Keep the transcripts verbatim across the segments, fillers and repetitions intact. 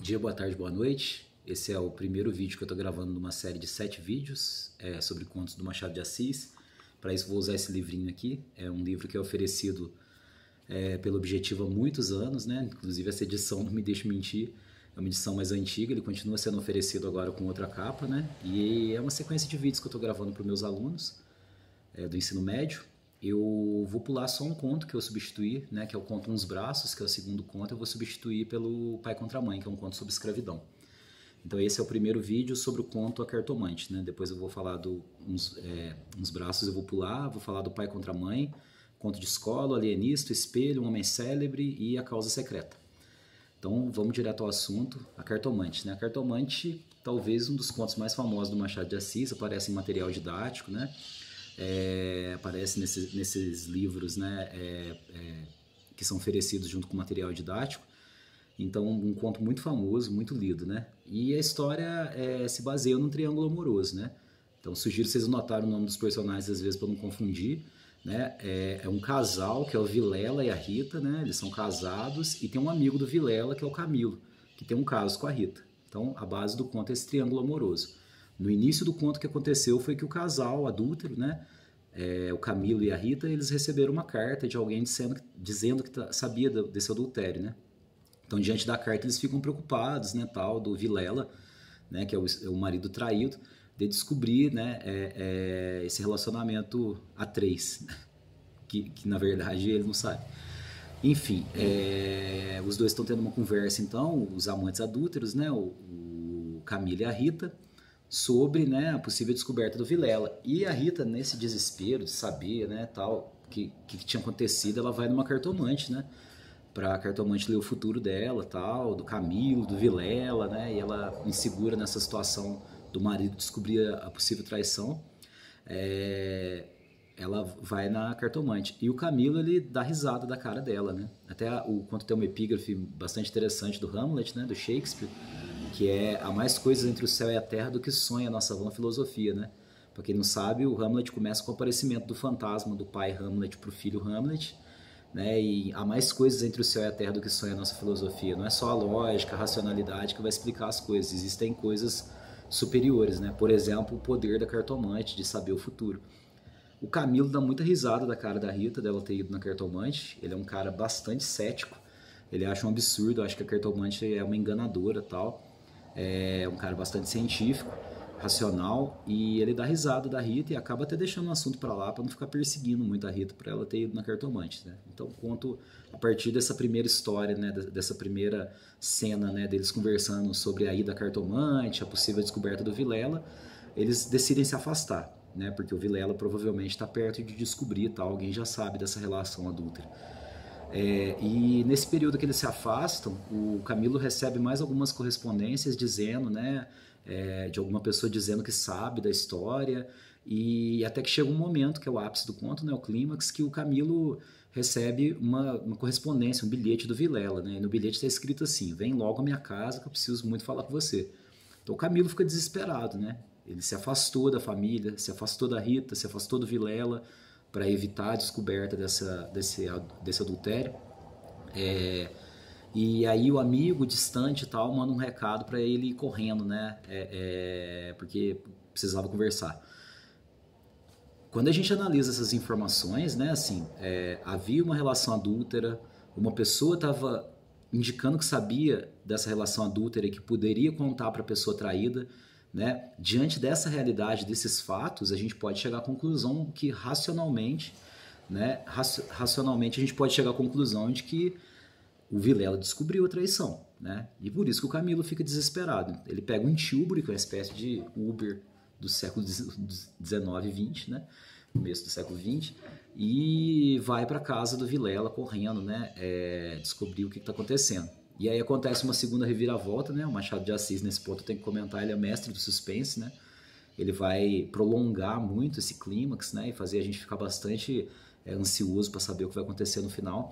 dia, boa tarde, boa noite. Esse é o primeiro vídeo que eu estou gravando numa série de sete vídeos é, sobre contos do Machado de Assis. Para isso vou usar esse livrinho aqui. É um livro que é oferecido é, pelo Objetivo há muitos anos, né? Inclusive essa edição, não me deixe mentir, é uma edição mais antiga, ele continua sendo oferecido agora com outra capa, né? E é uma sequência de vídeos que eu estou gravando para os meus alunos é, do ensino médio. Eu vou pular só um conto que eu substituí, né, que é o conto Uns Braços, que é o segundo conto, eu vou substituir pelo Pai contra a Mãe, que é um conto sobre escravidão. Então esse é o primeiro vídeo sobre o conto A Cartomante, né? Depois eu vou falar do uns, é, uns Braços, eu vou pular, vou falar do Pai contra a Mãe, conto de escola, o alienista, o espelho, um homem célebre e a causa secreta. Então vamos direto ao assunto, A Cartomante, né? A Cartomante, talvez um dos contos mais famosos do Machado de Assis, aparece em material didático, né? É, aparece nesses, nesses livros, né, é, é, que são oferecidos junto com material didático. Então, um conto muito famoso, muito lido, né? E a história é, se baseia num triângulo amoroso, né? Então, sugiro vocês anotarem o nome dos personagens, às vezes, para não confundir, né? É, é um casal, que é o Vilela e a Rita, né? Eles são casados, e tem um amigo do Vilela, que é o Camilo, que tem um caso com a Rita. Então, a base do conto é esse triângulo amoroso. No início do conto, o que aconteceu foi que o casal adúltero, né, é, o Camilo e a Rita, eles receberam uma carta de alguém dizendo, dizendo que sabia desse adultério, né? Então, diante da carta, eles ficam preocupados, né, tal, do Vilela, né, que é o, é o marido traído, de descobrir, né, é, é, esse relacionamento a três, que, que na verdade ele não sabe. Enfim, é, os dois estão tendo uma conversa, então, os amantes adúlteros, né, o, o Camilo e a Rita, sobre, né, a possível descoberta do Vilela. E a Rita, nesse desespero de saber, né, tal, que, que tinha acontecido, ela vai numa cartomante, né, para a cartomante ler o futuro dela, tal, do Camilo, do Vilela, né, e ela, insegura nessa situação do marido descobrir a, a possível traição, é, ela vai na cartomante. E o Camilo, ele dá risada da cara dela, né, até a, o conto tem uma epígrafe bastante interessante do Hamlet, né, do Shakespeare, que é há mais coisas entre o céu e a terra do que sonha a nossa vã filosofia, né? Para quem não sabe, o Hamlet começa com o aparecimento do fantasma do pai Hamlet para o filho Hamlet, né? E há mais coisas entre o céu e a terra do que sonha a nossa filosofia. Não é só a lógica, a racionalidade que vai explicar as coisas. Existem coisas superiores, né? Por exemplo, o poder da cartomante de saber o futuro. O Camilo dá muita risada da cara da Rita, dela ter ido na cartomante. Ele é um cara bastante cético. Ele acha um absurdo, acha que a cartomante é uma enganadora, tal. É um cara bastante científico, racional, e ele dá risada da Rita e acaba até deixando o assunto para lá para não ficar perseguindo muito a Rita para ela ter ido na cartomante, né? Então conto a partir dessa primeira história, né, dessa primeira cena, né, deles conversando sobre a ida à cartomante, a possível descoberta do Vilela, eles decidem se afastar, né, porque o Vilela provavelmente está perto de descobrir, tal, alguém já sabe dessa relação adúltera. É, e nesse período que eles se afastam, o Camilo recebe mais algumas correspondências dizendo, né, é, de alguma pessoa dizendo que sabe da história, e até que chega um momento, que é o ápice do conto, né, o clímax, que o Camilo recebe uma, uma correspondência, um bilhete do Vilela, né, e no bilhete está escrito assim: vem logo à minha casa que eu preciso muito falar com você. Então o Camilo fica desesperado, né, ele se afastou da família, se afastou da Rita, se afastou do Vilela, para evitar a descoberta dessa, desse, desse adultério. É, e aí o amigo distante e tal manda um recado para ele ir correndo, né? É, é, porque precisava conversar. Quando a gente analisa essas informações, né, assim, é, havia uma relação adúltera, uma pessoa estava indicando que sabia dessa relação adúltera e que poderia contar para a pessoa traída, né? Diante dessa realidade, desses fatos, a gente pode chegar à conclusão que racionalmente, né, racionalmente a gente pode chegar à conclusão de que o Vilela descobriu a traição, né? E por isso que o Camilo fica desesperado. Ele pega um tilbury, que é uma espécie de Uber do século dezenove e vinte, né, começo do século vinte, e vai para a casa do Vilela correndo, né, é, descobrir o que está acontecendo. E aí acontece uma segunda reviravolta, né? O Machado de Assis, nesse ponto, eu tenho que comentar, ele é mestre do suspense, né? Ele vai prolongar muito esse clímax, né, e fazer a gente ficar bastante é, ansioso para saber o que vai acontecer no final.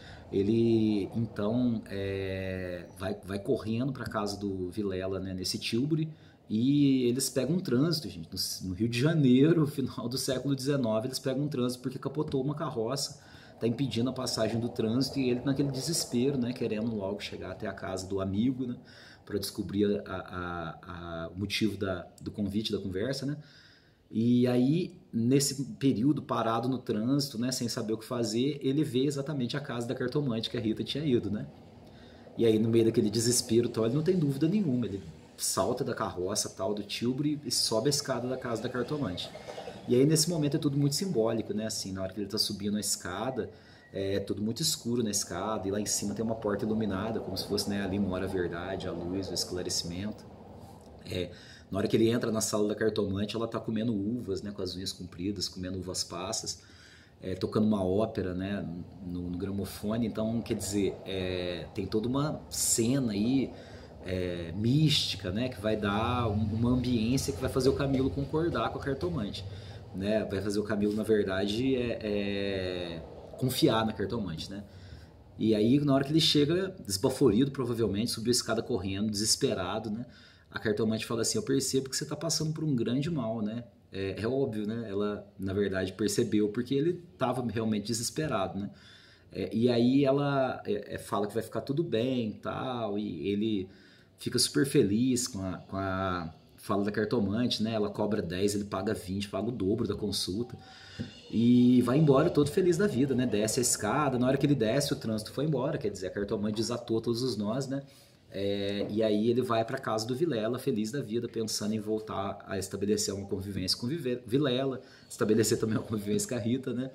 Ele, então, é, vai, vai correndo para a casa do Vilela, né, nesse tilbury, e eles pegam um trânsito, gente. No, no Rio de Janeiro, final do século dezenove, eles pegam um trânsito porque capotou uma carroça, tá impedindo a passagem do trânsito e ele naquele desespero, né, querendo logo chegar até a casa do amigo, né, para descobrir a, a, a, o motivo da, do convite, da conversa, né? E aí, nesse período parado no trânsito, né, sem saber o que fazer, ele vê exatamente a casa da cartomante que a Rita tinha ido, né? E aí, no meio daquele desespero, tal, ele não tem dúvida nenhuma, ele salta da carroça tal do Tilbury e sobe a escada da casa da cartomante. E aí, nesse momento, é tudo muito simbólico, né? Assim, na hora que ele tá subindo a escada, é tudo muito escuro na escada, e lá em cima tem uma porta iluminada, como se fosse, né, ali mora a verdade, a luz, o esclarecimento. É, na hora que ele entra na sala da cartomante, ela tá comendo uvas, né, com as unhas compridas, comendo uvas passas, é, tocando uma ópera, né, no, no gramofone. Então, quer dizer, é, tem toda uma cena aí é, mística, né, que vai dar uma ambiência que vai fazer o Camilo concordar com a cartomante, né, vai fazer o Camilo, na verdade, é, é, confiar na cartomante, né. E aí, na hora que ele chega, desbaforido, provavelmente, subiu a escada correndo, desesperado, né, a cartomante fala assim: eu percebo que você está passando por um grande mal, né? É, é óbvio, né? Ela, na verdade, percebeu porque ele estava realmente desesperado, né? É, e aí ela é, é, fala que vai ficar tudo bem, tal, e ele fica super feliz com a, com a fala da cartomante, né? Ela cobra dez, ele paga vinte, paga o dobro da consulta e vai embora todo feliz da vida, né? Desce a escada, na hora que ele desce o trânsito foi embora, quer dizer, a cartomante desatou todos os nós, né? É, e aí ele vai para casa do Vilela, feliz da vida, pensando em voltar a estabelecer uma convivência com o Vilela, estabelecer também uma convivência com a Rita, né?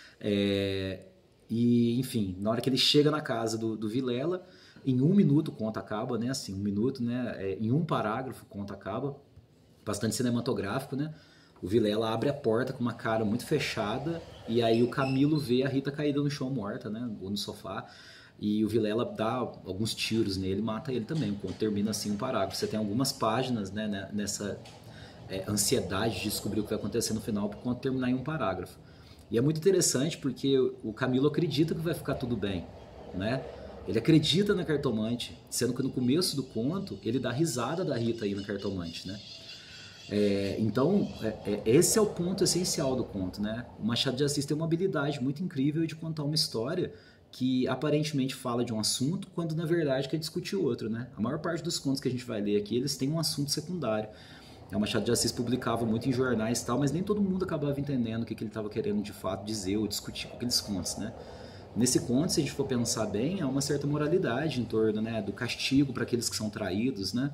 É, e, enfim, na hora que ele chega na casa do, do Vilela, em um minuto o conto acaba, né? Assim, um minuto, né? É, em um parágrafo o conto acaba, bastante cinematográfico, né? O Vilela abre a porta com uma cara muito fechada e aí o Camilo vê a Rita caída no chão morta, né? Ou no sofá. E o Vilela dá alguns tiros nele, mata ele também. O conto termina assim um parágrafo. Você tem algumas páginas, né, nessa é, ansiedade de descobrir o que vai acontecer no final, para o conto terminar em um parágrafo. E é muito interessante porque o Camilo acredita que vai ficar tudo bem, né? Ele acredita na cartomante, sendo que no começo do conto ele dá risada da Rita aí na cartomante, né? É, então, é, é, esse é o ponto essencial do conto, né? O Machado de Assis tem uma habilidade muito incrível de contar uma história que aparentemente fala de um assunto, quando na verdade quer discutir outro, né? A maior parte dos contos que a gente vai ler aqui, eles têm um assunto secundário. O Machado de Assis publicava muito em jornais e tal, mas nem todo mundo acabava entendendo o que, que ele estava querendo de fato dizer ou discutir com aqueles contos, né? Nesse conto, se a gente for pensar bem, há uma certa moralidade em torno, né, do castigo para aqueles que são traídos, né?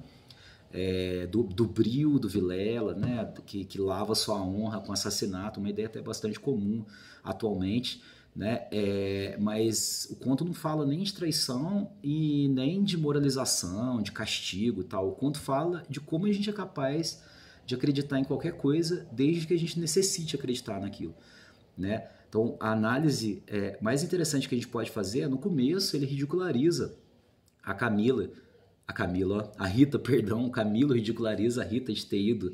É, do, do brio do Vilela, né, que, que lava sua honra com assassinato, uma ideia até bastante comum atualmente, né? É, mas o conto não fala nem de traição e nem de moralização, de castigo e tal. O conto fala de como a gente é capaz de acreditar em qualquer coisa desde que a gente necessite acreditar naquilo, né? Então, a análise é, mais interessante que a gente pode fazer é, no começo, ele ridiculariza a Camila, a Camila, ó, a Rita, perdão, o Camilo ridiculariza a Rita de ter ido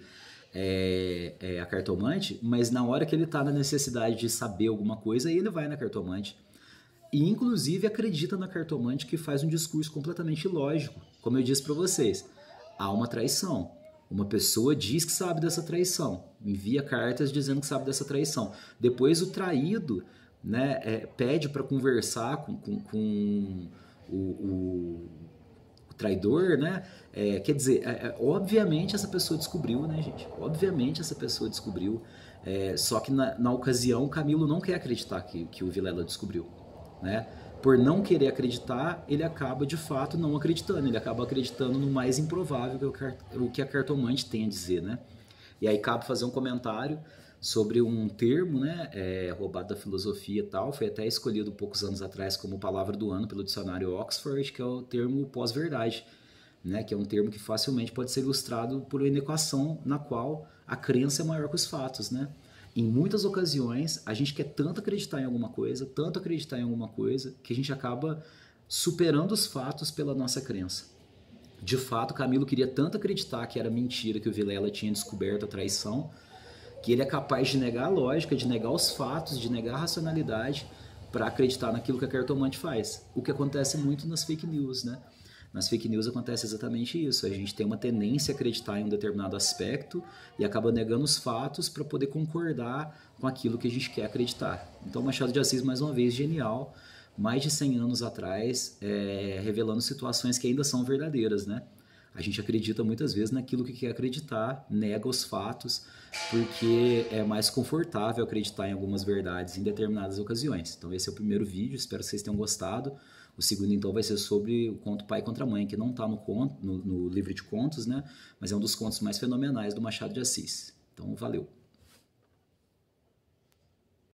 é, é, a cartomante, mas na hora que ele está na necessidade de saber alguma coisa, aí ele vai na cartomante. E, inclusive, acredita na cartomante, que faz um discurso completamente ilógico. Como eu disse para vocês, há uma traição. Uma pessoa diz que sabe dessa traição, envia cartas dizendo que sabe dessa traição. Depois o traído, né, é, pede para conversar com, com, com o, o, o traidor, né? É, quer dizer, é, é, obviamente essa pessoa descobriu, né, gente? Obviamente essa pessoa descobriu. É, só que na, na ocasião, Camilo não quer acreditar que, que o Vilela descobriu, né? Por não querer acreditar, ele acaba de fato não acreditando, ele acaba acreditando no mais improvável que o que a cartomante tem a dizer, né? E aí cabe fazer um comentário sobre um termo, né, é, roubado da filosofia e tal, foi até escolhido poucos anos atrás como palavra do ano pelo dicionário Oxford, que é o termo pós-verdade, né, que é um termo que facilmente pode ser ilustrado por uma equação na qual a crença é maior que os fatos, né? Em muitas ocasiões, a gente quer tanto acreditar em alguma coisa, tanto acreditar em alguma coisa, que a gente acaba superando os fatos pela nossa crença. De fato, Camilo queria tanto acreditar que era mentira, que o Vilela tinha descoberto a traição, que ele é capaz de negar a lógica, de negar os fatos, de negar a racionalidade para acreditar naquilo que a cartomante faz. O que acontece muito nas fake news, né? Nas fake news acontece exatamente isso. A gente tem uma tendência a acreditar em um determinado aspecto e acaba negando os fatos para poder concordar com aquilo que a gente quer acreditar. Então, Machado de Assis, mais uma vez, genial, mais de cem anos atrás, é, revelando situações que ainda são verdadeiras, né? A gente acredita muitas vezes naquilo que quer acreditar, nega os fatos, porque é mais confortável acreditar em algumas verdades em determinadas ocasiões. Então esse é o primeiro vídeo, espero que vocês tenham gostado. O segundo então vai ser sobre o conto Pai contra Mãe, que não está no, no, no livro de contos, né? Mas é um dos contos mais fenomenais do Machado de Assis. Então valeu!